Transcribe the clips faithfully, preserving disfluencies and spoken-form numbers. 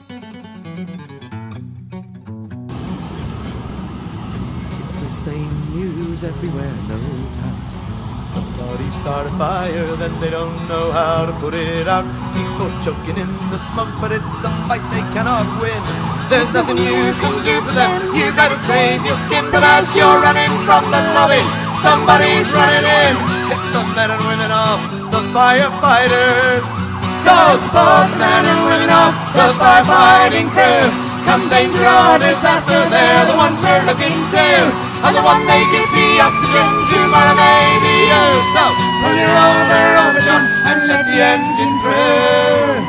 It's the same news everywhere, no doubt. Somebody start a fire, then they don't know how to put it out. People choking in the smoke, but it's a fight they cannot win. There's nothing you can do for them, you better save your skin. But as you're running from the lobby, somebody's running in. It's the men and women of the firefighters. So support the men and women of the firefighting crew. Come danger or disaster, they're the ones we're looking to. And the one they give the oxygen to, tomorrow maybe you. So pull your over, over John, and let the engine through.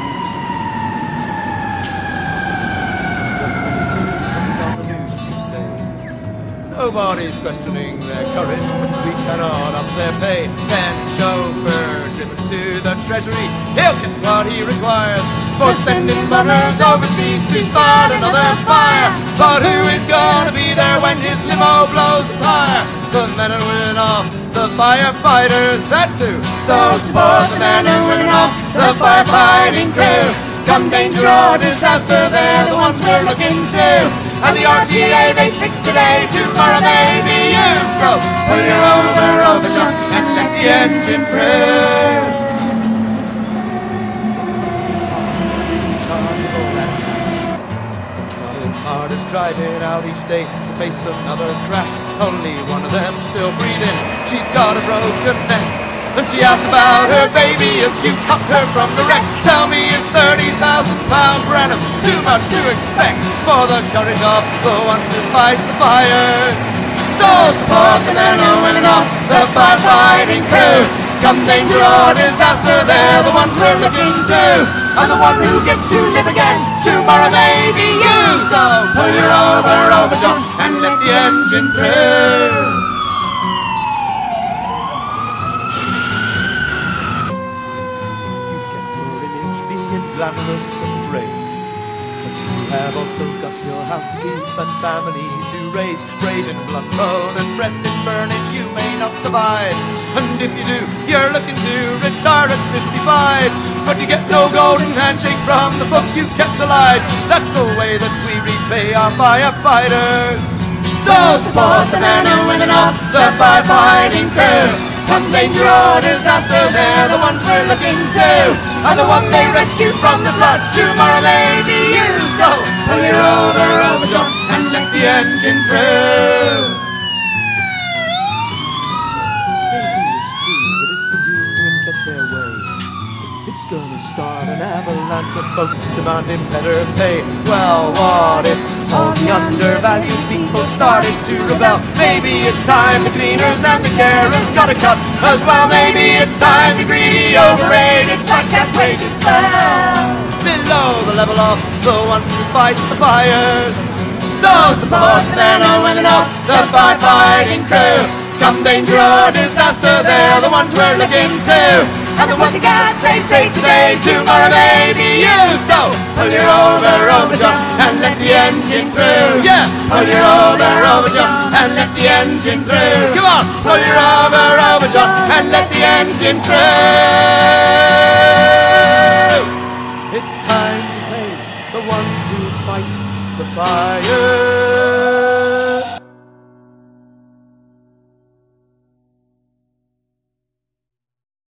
Comes on the news to say nobody's questioning their courage, but we cannot up their pay. Then chauffeur driven to the treasury, he'll get what he requires for sending bummers overseas to start another fire. But who is gonna be there when his limo blows a tire? The men and women of the firefighters, that's who. So support the men and women of the firefighting crew. Come danger or disaster, they're the ones we're looking to. And the R T A they fixed today, tomorrow may be you. So pull your over, over John, and let the engine through. As hard as driving out each day to face another crash. Only one of them still breathing, she's got a broken neck. And she asked about her baby as you cut her from the wreck. Tell me, is thirty thousand pounds per annum too much to expect for the courage of the ones who fight the fires? So support the men and women of the firefighting crew. Come danger or disaster, they're the ones we're looking to. And the one who gets to live again, tomorrow may be you. So pull your over, over John, and let the engine through. You get your image being glamorous and brave, but you have also got your house to keep and family to raise. Brave in blood, bone and breath in burning, you may not survive. And if you do, you're looking to retire at fifty-five. But you get no golden handshake from the folk you kept alive. That's the way that we repay our firefighters. So support the men and women of the firefighting crew. Come danger or disaster, they're the ones we're looking to. And the one they rescue from the flood, tomorrow may be you. So pull your over, over John, and let the engine through. Their way, it's gonna start an avalanche of folk demanding better pay. Well, what if all the undervalued people started to rebel? Maybe it's time the cleaners and the carers got a cut as well. Maybe it's time the greedy, overrated black cat wages fell below the level of the ones who fight the fires. So support the men and women of the firefighting crew. Come danger or disaster, they're the ones we're looking to. And the pussycat they say today, tomorrow may be you. So pull your over, over John, and let the engine through. Yeah, pull your over, over John, and let the engine through. Come on, pull your over, over John, and let the engine through. It's time to pay the ones who fight the fire.